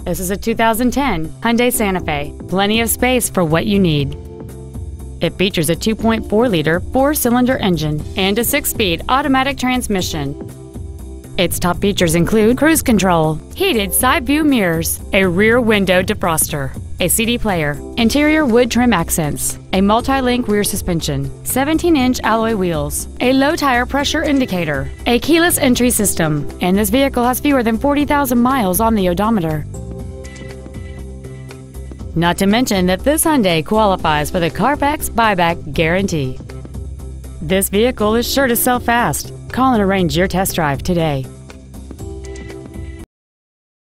This is a 2010 Hyundai Santa Fe. Plenty of space for what you need. It features a 2.4-liter four-cylinder engine and a 6-speed automatic transmission. Its top features include cruise control, heated side view mirrors, a rear window defroster, a CD player, interior wood trim accents, a multi-link rear suspension, 17-inch alloy wheels, a low tire pressure indicator, a keyless entry system, and this vehicle has fewer than 40,000 miles on the odometer. Not to mention that this Hyundai qualifies for the Carfax buyback guarantee. This vehicle is sure to sell fast. Call and arrange your test drive today.